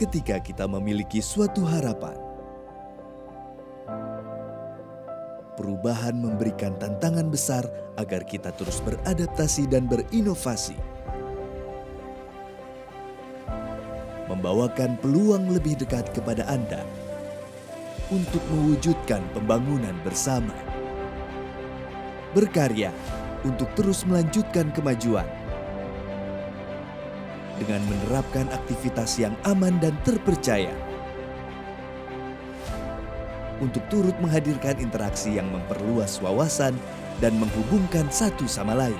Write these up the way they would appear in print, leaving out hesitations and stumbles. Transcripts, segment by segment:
ketika kita memiliki suatu harapan. Perubahan memberikan tantangan besar agar kita terus beradaptasi dan berinovasi. Membawakan peluang lebih dekat kepada Anda untuk mewujudkan pembangunan bersama. Berkarya untuk terus melanjutkan kemajuan dengan menerapkan aktivitas yang aman dan terpercaya untuk turut menghadirkan interaksi yang memperluas wawasan dan menghubungkan satu sama lain.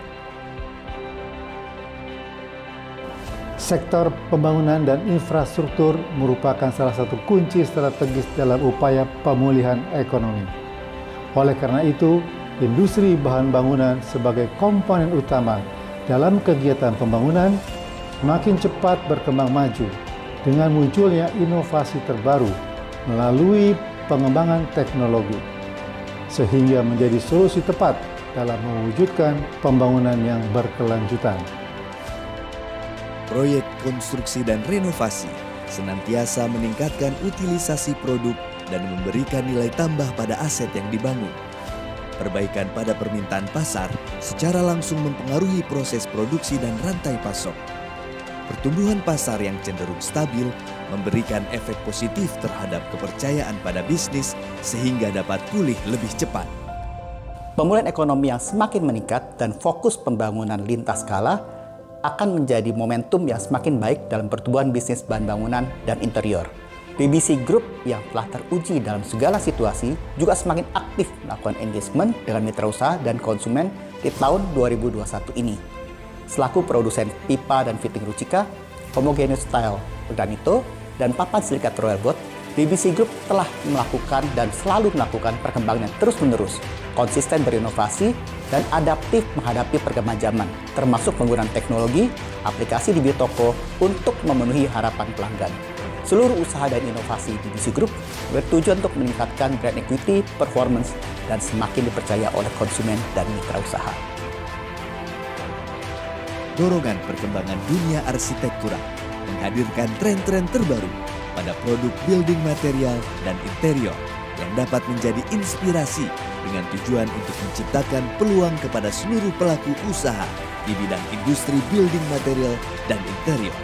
Sektor pembangunan dan infrastruktur merupakan salah satu kunci strategis dalam upaya pemulihan ekonomi. Oleh karena itu, industri bahan bangunan sebagai komponen utama dalam kegiatan pembangunan semakin cepat berkembang maju dengan munculnya inovasi terbaru melalui pengembangan teknologi, sehingga menjadi solusi tepat dalam mewujudkan pembangunan yang berkelanjutan. Proyek konstruksi dan renovasi senantiasa meningkatkan utilisasi produk dan memberikan nilai tambah pada aset yang dibangun. Perbaikan pada permintaan pasar secara langsung mempengaruhi proses produksi dan rantai pasok. Pertumbuhan pasar yang cenderung stabil memberikan efek positif terhadap kepercayaan pada bisnis sehingga dapat pulih lebih cepat. Pemulihan ekonomi yang semakin meningkat dan fokus pembangunan lintas skala akan menjadi momentum yang semakin baik dalam pertumbuhan bisnis bahan bangunan dan interior. BBC Group yang telah teruji dalam segala situasi juga semakin aktif melakukan engagement dengan mitra usaha dan konsumen di tahun 2021 ini. Selaku produsen pipa dan fitting Rucika, Homogeneous Style Granito, dan papan silikat Royal Boat, BBC Group telah melakukan dan selalu melakukan perkembangan yang terus-menerus, konsisten berinovasi, dan adaptif menghadapi perkembangan zaman, termasuk penggunaan teknologi, aplikasi di Biotoko untuk memenuhi harapan pelanggan. Seluruh usaha dan inovasi BBC Group bertujuan untuk meningkatkan brand equity, performance, dan semakin dipercaya oleh konsumen dan mitra usaha. Dorongan perkembangan dunia arsitektural menghadirkan tren-tren terbaru pada produk building material dan interior yang dapat menjadi inspirasi dengan tujuan untuk menciptakan peluang kepada seluruh pelaku usaha di bidang industri building material dan interior.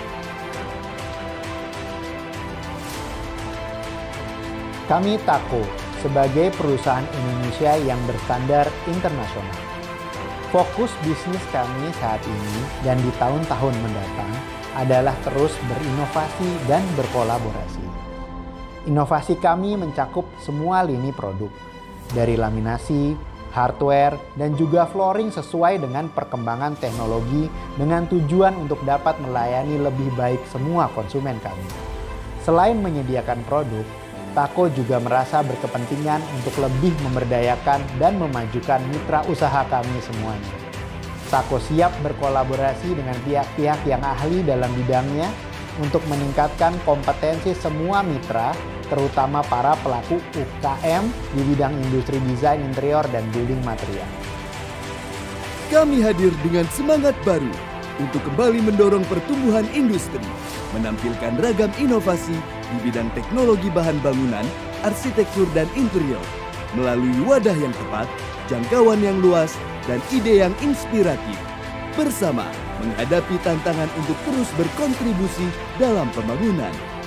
Kami Tako sebagai perusahaan Indonesia yang berstandar internasional. Fokus bisnis kami saat ini dan di tahun-tahun mendatang adalah terus berinovasi dan berkolaborasi. Inovasi kami mencakup semua lini produk, dari laminasi, hardware, dan juga flooring sesuai dengan perkembangan teknologi dengan tujuan untuk dapat melayani lebih baik semua konsumen kami. Selain menyediakan produk, Tako juga merasa berkepentingan untuk lebih memberdayakan dan memajukan mitra usaha kami semuanya. Tako siap berkolaborasi dengan pihak-pihak yang ahli dalam bidangnya untuk meningkatkan kompetensi semua mitra, terutama para pelaku UKM di bidang industri desain interior dan building material. Kami hadir dengan semangat baru untuk kembali mendorong pertumbuhan industri, menampilkan ragam inovasi di bidang teknologi bahan bangunan, arsitektur dan interior, melalui wadah yang tepat, jangkauan yang luas, dan ide yang inspiratif. Bersama menghadapi tantangan untuk terus berkontribusi dalam pembangunan.